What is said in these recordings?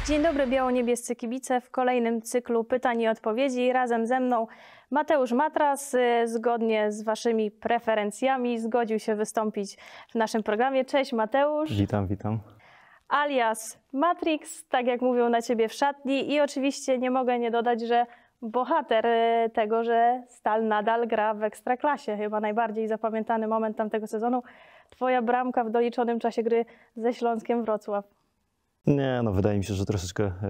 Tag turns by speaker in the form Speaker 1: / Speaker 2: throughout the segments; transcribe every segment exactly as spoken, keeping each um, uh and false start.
Speaker 1: Dzień dobry, biało-niebiescy kibice w kolejnym cyklu pytań i odpowiedzi. Razem ze mną Mateusz Matras, zgodnie z waszymi preferencjami, zgodził się wystąpić w naszym programie. Cześć Mateusz.
Speaker 2: Witam, witam.
Speaker 1: Alias Matrix, tak jak mówią na ciebie w szatni. I oczywiście nie mogę nie dodać, że bohater tego, że Stal nadal gra w Ekstraklasie. Chyba najbardziej zapamiętany moment tamtego sezonu. Twoja bramka w doliczonym czasie gry ze Śląskiem Wrocław.
Speaker 2: Nie, no wydaje mi się, że troszeczkę e,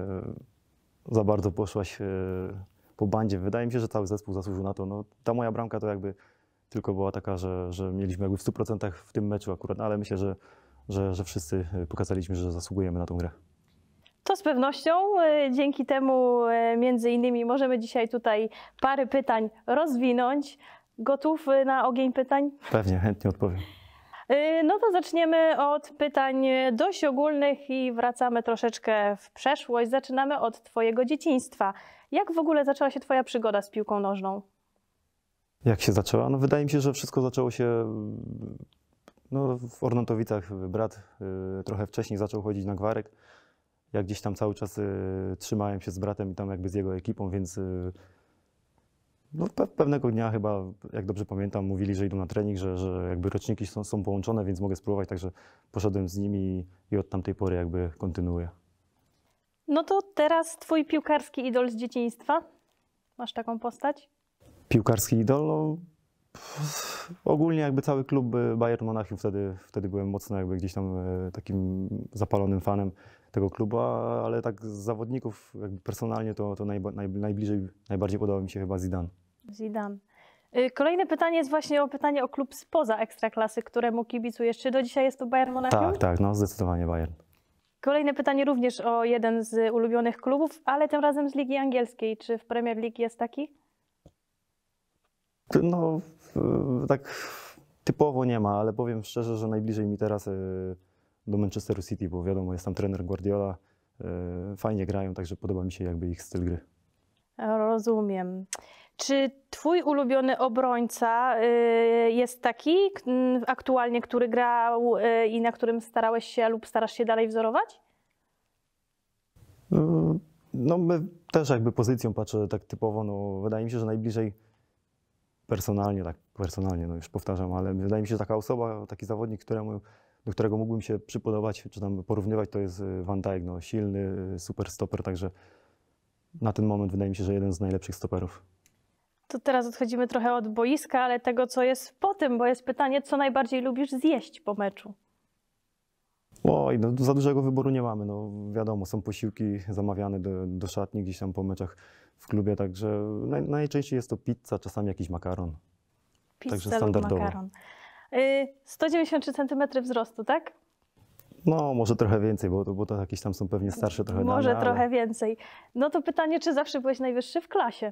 Speaker 2: za bardzo poszłaś e, po bandzie. Wydaje mi się, że cały zespół zasłużył na to. No, ta moja bramka to jakby tylko była taka, że, że mieliśmy jakby w stu procentach w tym meczu akurat, no, ale myślę, że, że, że wszyscy pokazaliśmy, że zasługujemy na tą grę.
Speaker 1: To z pewnością. Dzięki temu między innymi możemy dzisiaj tutaj parę pytań rozwinąć. Gotów na ogień pytań?
Speaker 2: Pewnie, chętnie odpowiem.
Speaker 1: No to zaczniemy od pytań dość ogólnych i wracamy troszeczkę w przeszłość. Zaczynamy od twojego dzieciństwa. Jak w ogóle zaczęła się twoja przygoda z piłką nożną?
Speaker 2: Jak się zaczęła? No wydaje mi się, że wszystko zaczęło się no, w Ornatowicach. Brat y, trochę wcześniej zaczął chodzić na gwarek. Ja gdzieś tam cały czas y, trzymałem się z bratem i tam jakby z jego ekipą, więc y, no, pe pewnego dnia chyba, jak dobrze pamiętam, mówili, że idą na trening, że, że jakby roczniki są, są połączone, więc mogę spróbować, także poszedłem z nimi i, i od tamtej pory jakby kontynuuję.
Speaker 1: No to teraz twój piłkarski idol z dzieciństwa? Masz taką postać?
Speaker 2: Piłkarski idol? No, ogólnie jakby cały klub Bayern Monachium, wtedy, wtedy byłem mocno jakby gdzieś tam e, takim zapalonym fanem tego klubu, ale tak z zawodników jakby personalnie to, to najba, naj, najbliżej, najbardziej podobał mi się chyba Zidane.
Speaker 1: Zidane. Kolejne pytanie jest właśnie o pytanie o klub spoza Ekstraklasy, któremu kibicujesz. Czy do dzisiaj jest to Bayern Monachium?
Speaker 2: Tak, tak, no zdecydowanie Bayern.
Speaker 1: Kolejne pytanie również o jeden z ulubionych klubów, ale tym razem z Ligi Angielskiej. Czy w Premier League jest taki?
Speaker 2: No, tak typowo nie ma, ale powiem szczerze, że najbliżej mi teraz do Manchesteru City, bo wiadomo, jest tam trener Guardiola, fajnie grają, także podoba mi się jakby ich styl gry.
Speaker 1: Rozumiem. Czy twój ulubiony obrońca jest taki aktualnie, który grał i na którym starałeś się lub starasz się dalej wzorować?
Speaker 2: No my też jakby pozycją patrzę tak typowo, no wydaje mi się, że najbliżej personalnie, tak personalnie, no już powtarzam, ale wydaje mi się, że taka osoba, taki zawodnik, któremu, do którego mógłbym się przypodobać, czy tam porównywać, to jest Van Dijk, no silny, super stoper, także na ten moment wydaje mi się, że jeden z najlepszych stoperów.
Speaker 1: To teraz odchodzimy trochę od boiska, ale tego, co jest po tym, bo jest pytanie, co najbardziej lubisz zjeść po meczu?
Speaker 2: Oj, no za dużego wyboru nie mamy, no wiadomo, są posiłki zamawiane do, do szatni gdzieś tam po meczach w klubie, także naj, najczęściej jest to pizza, czasami jakiś makaron.
Speaker 1: Pizza
Speaker 2: także
Speaker 1: lub
Speaker 2: standardowo.
Speaker 1: makaron. Y, sto dziewięćdziesiąt trzy centymetry wzrostu, tak?
Speaker 2: No, może trochę więcej, bo, bo to jakieś tam są pewnie starsze trochę
Speaker 1: Może
Speaker 2: dane,
Speaker 1: trochę
Speaker 2: ale...
Speaker 1: więcej. No to pytanie, czy zawsze byłeś najwyższy w klasie?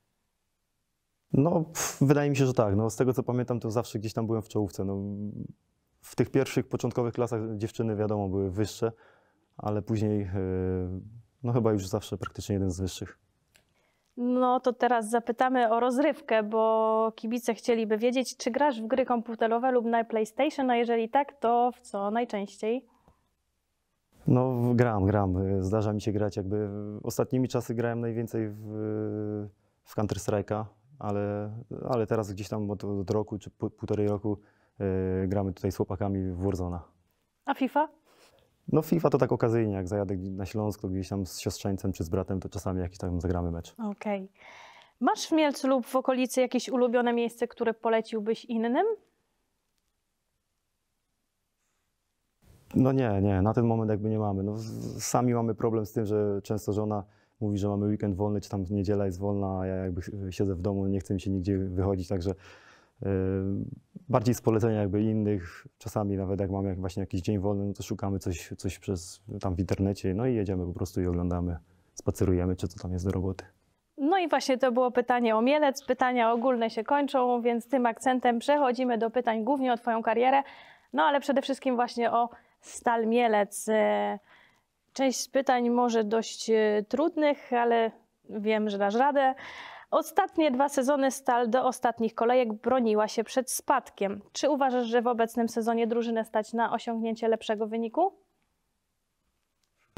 Speaker 2: No, pff, wydaje mi się, że tak. No, z tego co pamiętam, to zawsze gdzieś tam byłem w czołówce. No, w tych pierwszych, początkowych klasach dziewczyny, wiadomo, były wyższe, ale później, yy, no chyba już zawsze praktycznie jeden z wyższych.
Speaker 1: No to teraz zapytamy o rozrywkę, bo kibice chcieliby wiedzieć, czy grasz w gry komputerowe lub na PlayStation, a jeżeli tak, to w co najczęściej?
Speaker 2: No, gram, gram. Zdarza mi się grać jakby... Ostatnimi czasy grałem najwięcej w, w Counter-Strike'a, ale, ale teraz gdzieś tam od, od roku czy po, półtorej roku yy, gramy tutaj z chłopakami w Warzone'a.
Speaker 1: A FIFA?
Speaker 2: No FIFA to tak okazyjnie, jak zajadę na Śląsk, to gdzieś tam z siostrzeńcem czy z bratem, to czasami jakiś tam zagramy mecz.
Speaker 1: Okej. Okay. Masz w Mielcu lub w okolicy jakieś ulubione miejsce, które poleciłbyś innym?
Speaker 2: No nie, nie, na ten moment jakby nie mamy. No, sami mamy problem z tym, że często żona mówi, że mamy weekend wolny, czy tam niedziela jest wolna, a ja jakby siedzę w domu, nie chcę mi się nigdzie wychodzić, także yy, bardziej z polecenia jakby innych. Czasami nawet jak mamy jak właśnie jakiś dzień wolny, no to szukamy coś, coś przez tam w internecie, no i jedziemy po prostu i oglądamy, spacerujemy, czy co tam jest do roboty.
Speaker 1: No i właśnie to było pytanie o Mielec. Pytania ogólne się kończą, więc tym akcentem przechodzimy do pytań głównie o twoją karierę, no ale przede wszystkim właśnie o Stal Mielec. Część z pytań może dość trudnych, ale wiem, że dasz radę. Ostatnie dwa sezony Stal do ostatnich kolejek broniła się przed spadkiem. Czy uważasz, że w obecnym sezonie drużynę stać na osiągnięcie lepszego wyniku?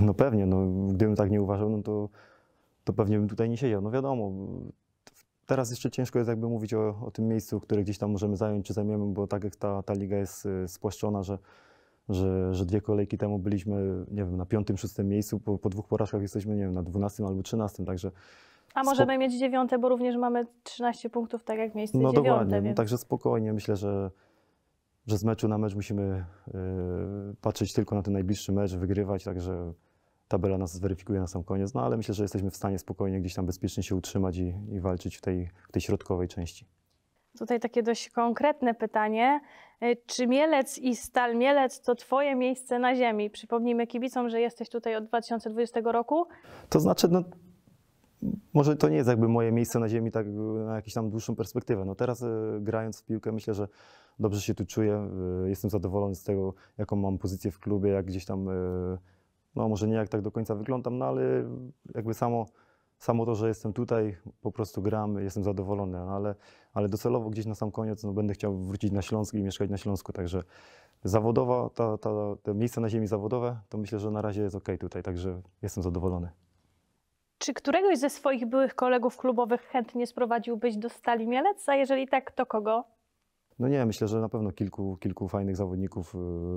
Speaker 2: No pewnie, no, gdybym tak nie uważał, no to, to pewnie bym tutaj nie siedział. No wiadomo, teraz jeszcze ciężko jest jakby mówić o, o tym miejscu, które gdzieś tam możemy zająć, czy zajmiemy, bo tak jak ta, ta liga jest y, spłaszczona, że, że, że dwie kolejki temu byliśmy, nie wiem, na piątym, szóstym miejscu, po, po dwóch porażkach jesteśmy, nie wiem, na dwunastym albo trzynastym, także...
Speaker 1: A możemy mieć dziewiąte, bo również mamy trzynaście punktów, tak jak miejsce
Speaker 2: No
Speaker 1: dziewiąte.
Speaker 2: dokładnie,
Speaker 1: Więc...
Speaker 2: no, także spokojnie, myślę, że, że z meczu na mecz musimy y, patrzeć tylko na ten najbliższy mecz, wygrywać, także tabela nas zweryfikuje na sam koniec, no ale myślę, że jesteśmy w stanie spokojnie gdzieś tam bezpiecznie się utrzymać i, i walczyć w tej, w tej środkowej części.
Speaker 1: Tutaj takie dość konkretne pytanie. Czy Mielec i Stal Mielec to twoje miejsce na ziemi? Przypomnijmy kibicom, że jesteś tutaj od dwa tysiące dwudziestego roku.
Speaker 2: To znaczy, no, może to nie jest jakby moje miejsce na ziemi tak na jakąś tam dłuższą perspektywę. No teraz y, grając w piłkę, myślę, że dobrze się tu czuję. Y, jestem zadowolony z tego, jaką mam pozycję w klubie, jak gdzieś tam, y, no może nie jak tak do końca wyglądam, no ale jakby samo, samo to, że jestem tutaj, po prostu gram, jestem zadowolony, no, ale, ale docelowo gdzieś na sam koniec no, będę chciał wrócić na Śląsk i mieszkać na Śląsku, także zawodowa, ta, ta, te miejsce na ziemi zawodowe, to myślę, że na razie jest okej tutaj, także jestem zadowolony.
Speaker 1: Czy któregoś ze swoich byłych kolegów klubowych chętnie sprowadziłbyś do Stali Mielec? A jeżeli tak, to kogo?
Speaker 2: No nie, myślę, że na pewno kilku, kilku fajnych zawodników yy,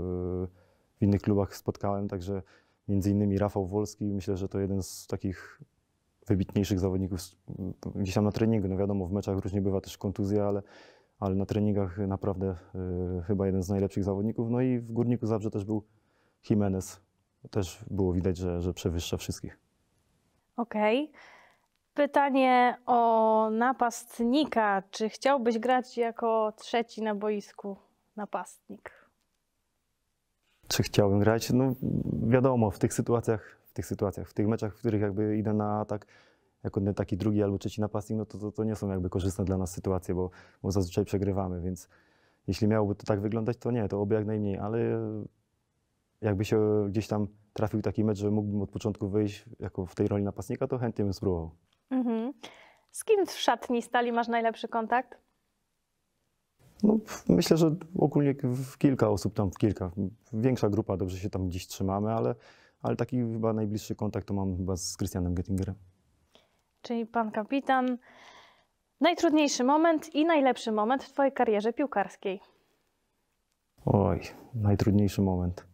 Speaker 2: w innych klubach spotkałem, także między innymi Rafał Wolski, myślę, że to jeden z takich wybitniejszych zawodników gdzieś tam na treningu. No wiadomo, w meczach różnie bywa też kontuzja, ale, ale na treningach naprawdę yy, chyba jeden z najlepszych zawodników. No i w Górniku Zabrze też był Jimenez. Też było widać, że, że przewyższa wszystkich.
Speaker 1: Okej. Okay. Pytanie o napastnika. Czy chciałbyś grać jako trzeci na boisku napastnik?
Speaker 2: Czy chciałbym grać? No wiadomo, w tych sytuacjach, w tych sytuacjach, w tych meczach, w których jakby idę na atak jako taki drugi albo trzeci napastnik, no to, to, to nie są jakby korzystne dla nas sytuacje, bo, bo zazwyczaj przegrywamy, więc jeśli miałoby to tak wyglądać, to nie, to oby jak najmniej, ale jakby się gdzieś tam trafił taki mecz, że mógłbym od początku wyjść jako w tej roli napastnika, to chętnie bym spróbował.
Speaker 1: Mhm. Z kim w szatni Stali masz najlepszy kontakt?
Speaker 2: No, myślę, że ogólnie w kilka osób tam, w kilka. Większa grupa, dobrze się tam gdzieś trzymamy, ale, ale taki chyba najbliższy kontakt to mam chyba z Christianem Gettingerem.
Speaker 1: Czyli pan kapitan. Najtrudniejszy moment i najlepszy moment w twojej karierze piłkarskiej?
Speaker 2: Oj, najtrudniejszy moment.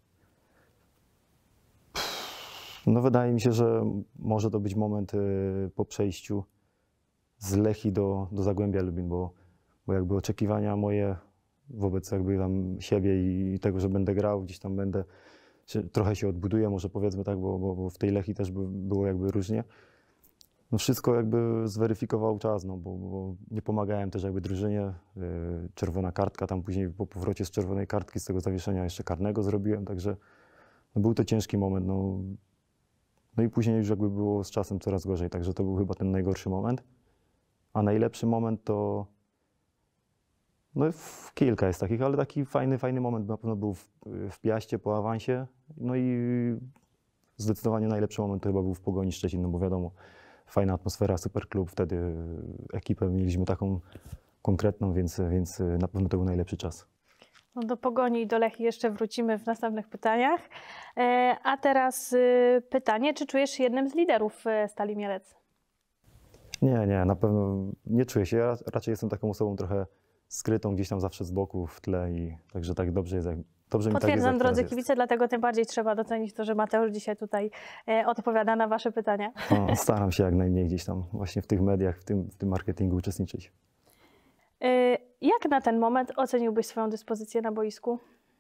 Speaker 2: No wydaje mi się, że może to być moment po przejściu z Lechii do, do Zagłębia Lubin, bo, bo jakby oczekiwania moje wobec jakby tam siebie i tego, że będę grał, gdzieś tam będę, trochę się odbuduję, może powiedzmy tak, bo, bo, bo w tej Lechii też by, było jakby różnie. No wszystko jakby zweryfikował czas, no bo, bo nie pomagałem też jakby drużynie. Czerwona kartka, tam później po powrocie z czerwonej kartki, z tego zawieszenia jeszcze karnego zrobiłem, także no był to ciężki moment. No, no i później już jakby było z czasem coraz gorzej, także to był chyba ten najgorszy moment. A najlepszy moment to, no kilka jest takich, ale taki fajny, fajny moment na pewno był w, w Piaście po awansie. No i zdecydowanie najlepszy moment to chyba był w Pogoni Szczecin, no bo wiadomo, fajna atmosfera, super klub, wtedy ekipę mieliśmy taką konkretną, więc, więc na pewno to był najlepszy czas.
Speaker 1: No do Pogoni i do Lechii jeszcze wrócimy w następnych pytaniach. A teraz pytanie, czy czujesz się jednym z liderów Stali Mielec?
Speaker 2: Nie, nie, na pewno nie czuję się. Ja raczej jestem taką osobą trochę skrytą, gdzieś tam zawsze z boku, w tle i także tak dobrze jest. Jak, dobrze mi
Speaker 1: Potwierdzam,
Speaker 2: tak jest,
Speaker 1: drodzy
Speaker 2: jest.
Speaker 1: kibice, dlatego tym bardziej trzeba docenić to, że Mateusz dzisiaj tutaj e, odpowiada na wasze pytania.
Speaker 2: No, staram się jak najmniej gdzieś tam właśnie w tych mediach, w tym, w tym marketingu uczestniczyć.
Speaker 1: E, jak na ten moment oceniłbyś swoją dyspozycję na boisku?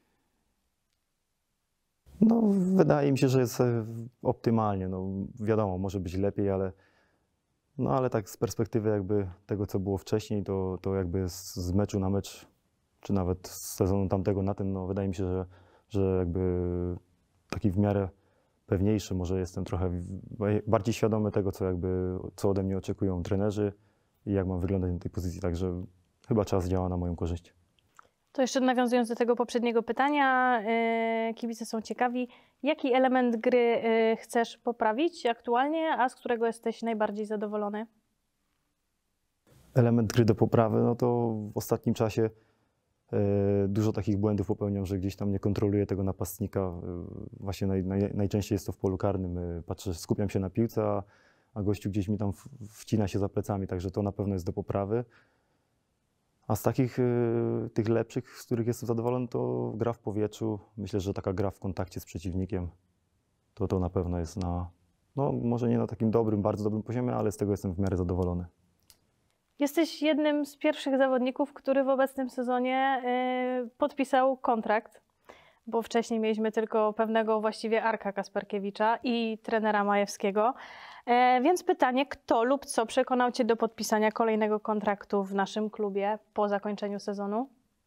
Speaker 2: No, wydaje mi się, że jest optymalnie. No, wiadomo, może być lepiej, ale no ale tak z perspektywy jakby tego, co było wcześniej, to, to jakby z, z meczu na mecz, czy nawet z sezonu tamtego na ten, no wydaje mi się, że, że jakby taki w miarę pewniejszy, może jestem trochę bardziej świadomy tego, co jakby, co ode mnie oczekują trenerzy i jak mam wyglądać na tej pozycji, także chyba czas działa na moją korzyść.
Speaker 1: To jeszcze nawiązując do tego poprzedniego pytania, yy, kibice są ciekawi, jaki element gry yy, chcesz poprawić aktualnie, a z którego jesteś najbardziej zadowolony?
Speaker 2: Element gry do poprawy, no to w ostatnim czasie Dużo takich błędów popełniam, że gdzieś tam nie kontroluję tego napastnika. Właśnie naj, naj, najczęściej jest to w polu karnym. Patrzę, skupiam się na piłce, a, a gościu gdzieś mi tam wcina się za plecami, także to na pewno jest do poprawy. A z takich tych lepszych, z których jestem zadowolony, to gra w powietrzu. Myślę, że taka gra w kontakcie z przeciwnikiem, to to na pewno jest na, no może nie na takim dobrym, bardzo dobrym poziomie, ale z tego jestem w miarę zadowolony.
Speaker 1: Jesteś jednym z pierwszych zawodników, który w obecnym sezonie y, podpisał kontrakt, bo wcześniej mieliśmy tylko pewnego właściwie Arka Kasperkiewicza i trenera Majewskiego. E, więc pytanie, kto lub co przekonał Cię do podpisania kolejnego kontraktu w naszym klubie po zakończeniu sezonu?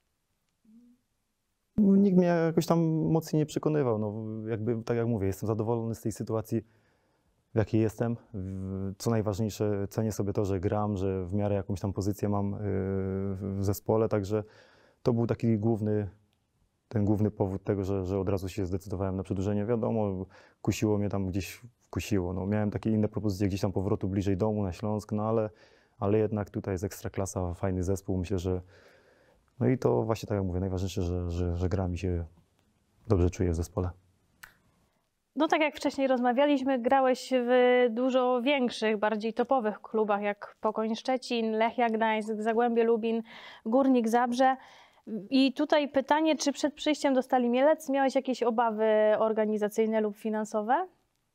Speaker 2: Nikt mnie jakoś tam mocniej nie przekonywał. No, jakby, tak jak mówię, jestem zadowolony z tej sytuacji, w jakiej jestem. Co najważniejsze, cenię sobie to, że gram, że w miarę jakąś tam pozycję mam w zespole, także to był taki główny, ten główny powód tego, że, że od razu się zdecydowałem na przedłużenie. Wiadomo, kusiło mnie tam gdzieś, kusiło. No, miałem takie inne propozycje gdzieś tam powrotu bliżej domu, na Śląsk, no ale, ale jednak tutaj jest Ekstraklasa, fajny zespół. Myślę, że no i to właśnie tak jak mówię, najważniejsze, że, że, że gra mi się dobrze czuje w zespole.
Speaker 1: No tak jak wcześniej rozmawialiśmy, grałeś w dużo większych, bardziej topowych klubach jak Pogoń Szczecin, Lechia Gdańsk, Zagłębie Lubin, Górnik Zabrze. I tutaj pytanie, czy przed przyjściem do Stali Mielec miałeś jakieś obawy organizacyjne lub finansowe?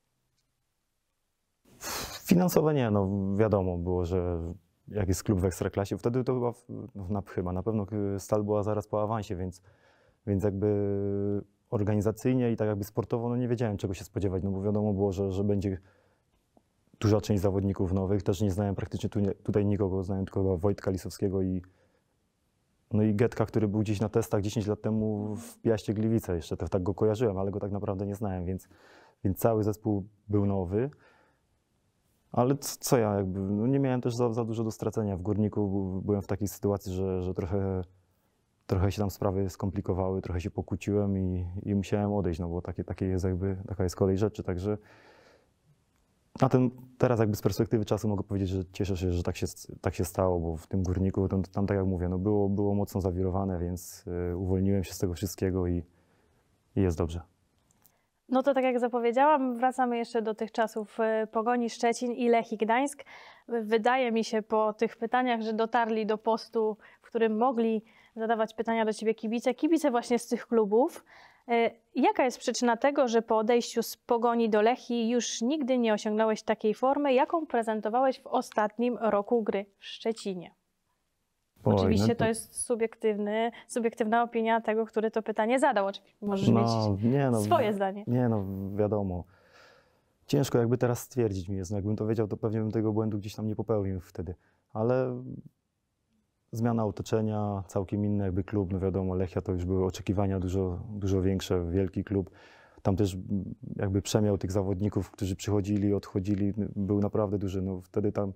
Speaker 2: Finansowe nie, no wiadomo było, że jak jest klub w Ekstraklasie, wtedy to chyba, no, chyba na pewno Stal była zaraz po awansie, więc, więc jakby organizacyjnie i tak jakby sportowo no nie wiedziałem, czego się spodziewać, no bo wiadomo było, że, że będzie duża część zawodników nowych. Też nie znałem praktycznie tu, tutaj nikogo, znałem tylko Wojtka Lisowskiego i no i Getka, który był gdzieś na testach dziesięć lat temu w Piaście Gliwice. Jeszcze tak, tak go kojarzyłem, ale go tak naprawdę nie znałem, więc, więc cały zespół był nowy. Ale co ja, jakby, no nie miałem też za, za dużo do stracenia. W Górniku byłem w takiej sytuacji, że, że trochę, trochę się tam sprawy skomplikowały, trochę się pokłóciłem i, i musiałem odejść, no bo takie, takie jest jakby, taka jest kolej rzeczy, także na ten, teraz jakby z perspektywy czasu mogę powiedzieć, że cieszę się, że tak się, tak się stało, bo w tym Górniku, tam, tam tak jak mówię, no było, było mocno zawirowane, więc y, uwolniłem się z tego wszystkiego i, i jest dobrze.
Speaker 1: No to tak jak zapowiedziałam, wracamy jeszcze do tych czasów Pogoni Szczecin i Lechii Gdańsk. Wydaje mi się po tych pytaniach, że dotarli do postu, w którym mogli zadawać pytania do Ciebie kibice, kibice właśnie z tych klubów. Jaka jest przyczyna tego, że po odejściu z Pogoni do Lechii już nigdy nie osiągnąłeś takiej formy, jaką prezentowałeś w ostatnim roku gry w Szczecinie?
Speaker 2: Oj,
Speaker 1: Oczywiście
Speaker 2: no
Speaker 1: to jest subiektywny, subiektywna opinia tego, który to pytanie zadał. Oczywiście możesz
Speaker 2: no,
Speaker 1: mieć
Speaker 2: nie, no,
Speaker 1: swoje zdanie.
Speaker 2: Nie no, wiadomo. Ciężko jakby teraz stwierdzić mi jest. No, jakbym to wiedział, to pewnie bym tego błędu gdzieś tam nie popełnił wtedy. Ale zmiana otoczenia, całkiem inny jakby klub, no wiadomo, Lechia to już były oczekiwania dużo, dużo większe, wielki klub. Tam też jakby przemiał tych zawodników, którzy przychodzili, odchodzili, był naprawdę duży. No wtedy tam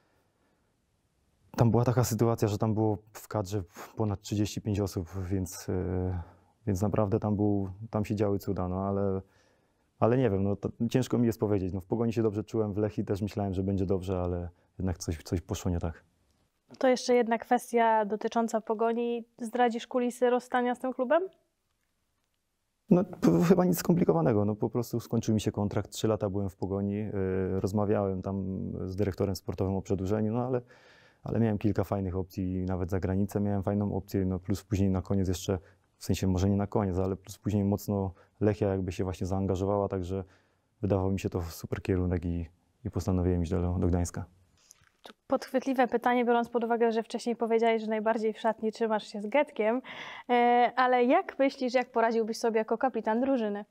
Speaker 2: Tam była taka sytuacja, że tam było w kadrze ponad trzydzieści pięć osób, więc, yy, więc naprawdę tam, był, tam się działy cuda, no ale, ale nie wiem, no, to ciężko mi jest powiedzieć. No, w Pogoni się dobrze czułem, w Lechii też myślałem, że będzie dobrze, ale jednak coś, coś poszło nie tak.
Speaker 1: To jeszcze jedna kwestia dotycząca Pogoni. Zdradzisz kulisy rozstania z tym klubem?
Speaker 2: No chyba nic skomplikowanego, no po prostu skończył mi się kontrakt, trzy lata byłem w Pogoni, yy, rozmawiałem tam z dyrektorem sportowym o przedłużeniu, no ale ale miałem kilka fajnych opcji, nawet za granicę miałem fajną opcję, no plus później na koniec jeszcze, w sensie może nie na koniec, ale plus później mocno Lechia jakby się właśnie zaangażowała, także wydawał mi się to super kierunek i, i postanowiłem iść do, do Gdańska.
Speaker 1: Podchwytliwe pytanie, biorąc pod uwagę, że wcześniej powiedziałeś, że najbardziej w szatni trzymasz się z Getkiem, ale jak myślisz, jak poradziłbyś sobie jako kapitan drużyny?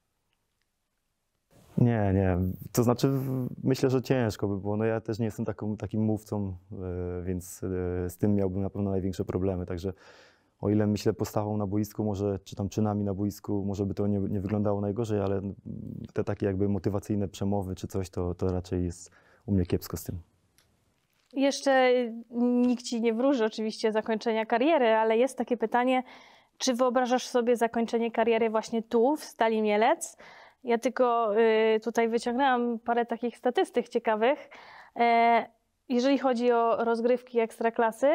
Speaker 2: Nie, nie. To znaczy myślę, że ciężko by było. No ja też nie jestem taką, takim mówcą, więc z tym miałbym na pewno największe problemy. Także o ile myślę postawą na boisku, może czy tam czynami na boisku, może by to nie, nie wyglądało najgorzej, ale te takie jakby motywacyjne przemowy czy coś, to, to raczej jest u mnie kiepsko z tym.
Speaker 1: Jeszcze nikt Ci nie wróży oczywiście zakończenia kariery, ale jest takie pytanie, czy wyobrażasz sobie zakończenie kariery właśnie tu, w Stali Mielec? Ja tylko y, tutaj wyciągnęłam parę takich statystyk ciekawych. E, jeżeli chodzi o rozgrywki Ekstraklasy,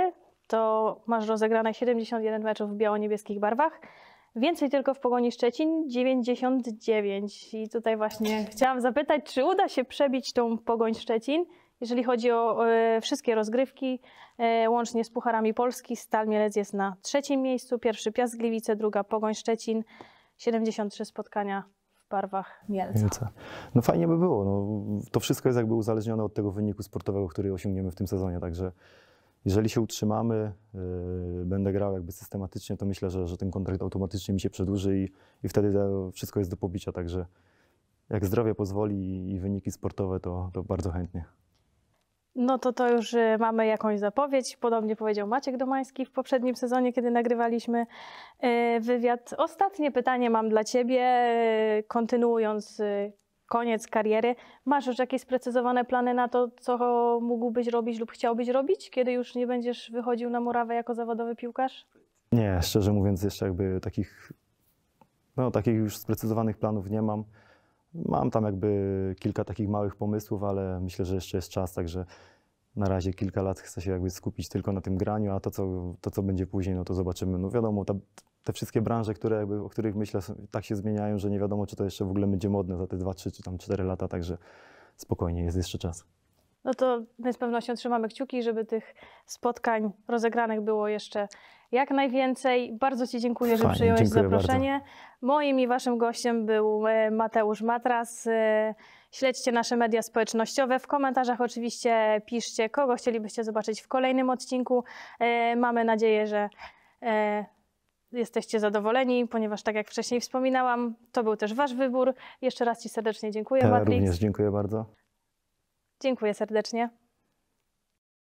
Speaker 1: to masz rozegrane siedemdziesiąt jeden meczów w biało-niebieskich barwach. Więcej tylko w Pogoni Szczecin, dziewięćdziesiąt dziewięć. I tutaj właśnie chciałam zapytać, czy uda się przebić tą Pogoń Szczecin, jeżeli chodzi o e, wszystkie rozgrywki, e, łącznie z Pucharami Polski. Stal Mielec jest na trzecim miejscu, pierwszy Piast Gliwice, druga Pogoń Szczecin, siedemdziesiąt trzy spotkania w barwach Mielca.
Speaker 2: Mielca. No fajnie by było. No, to wszystko jest jakby uzależnione od tego wyniku sportowego, który osiągniemy w tym sezonie, także jeżeli się utrzymamy, yy, będę grał jakby systematycznie, to myślę, że, że ten kontrakt automatycznie mi się przedłuży i, i wtedy to wszystko jest do pobicia, także jak zdrowie pozwoli i, i wyniki sportowe, to, to bardzo chętnie.
Speaker 1: No to to już y, mamy jakąś zapowiedź. Podobnie powiedział Maciek Domański w poprzednim sezonie, kiedy nagrywaliśmy y, wywiad. Ostatnie pytanie mam dla Ciebie, y, kontynuując y, koniec kariery. Masz już jakieś sprecyzowane plany na to, co mógłbyś robić lub chciałbyś robić, kiedy już nie będziesz wychodził na murawę jako zawodowy piłkarz?
Speaker 2: Nie, szczerze mówiąc, jeszcze jakby takich, no, takich już sprecyzowanych planów nie mam. Mam tam jakby kilka takich małych pomysłów, ale myślę, że jeszcze jest czas, także na razie kilka lat chcę się jakby skupić tylko na tym graniu, a to, co, to, co będzie później, no to zobaczymy. No wiadomo, ta, te wszystkie branże, które jakby, o których myślę, tak się zmieniają, że nie wiadomo, czy to jeszcze w ogóle będzie modne za te dwa, trzy czy tam cztery lata, także spokojnie, jest jeszcze czas.
Speaker 1: No to my z pewnością trzymamy kciuki, żeby tych spotkań rozegranych było jeszcze jak najwięcej. Bardzo Ci dziękuję, że
Speaker 2: Fajnie,
Speaker 1: przyjąłeś
Speaker 2: dziękuję
Speaker 1: zaproszenie.
Speaker 2: bardzo.
Speaker 1: Moim i Waszym gościem był e, Mateusz Matras. E, Śledźcie nasze media społecznościowe. W komentarzach oczywiście piszcie, kogo chcielibyście zobaczyć w kolejnym odcinku. E, Mamy nadzieję, że e, jesteście zadowoleni, ponieważ tak jak wcześniej wspominałam, to był też Wasz wybór. Jeszcze raz Ci serdecznie dziękuję,
Speaker 2: Ja
Speaker 1: Matrix.
Speaker 2: również dziękuję bardzo.
Speaker 1: Dziękuję serdecznie.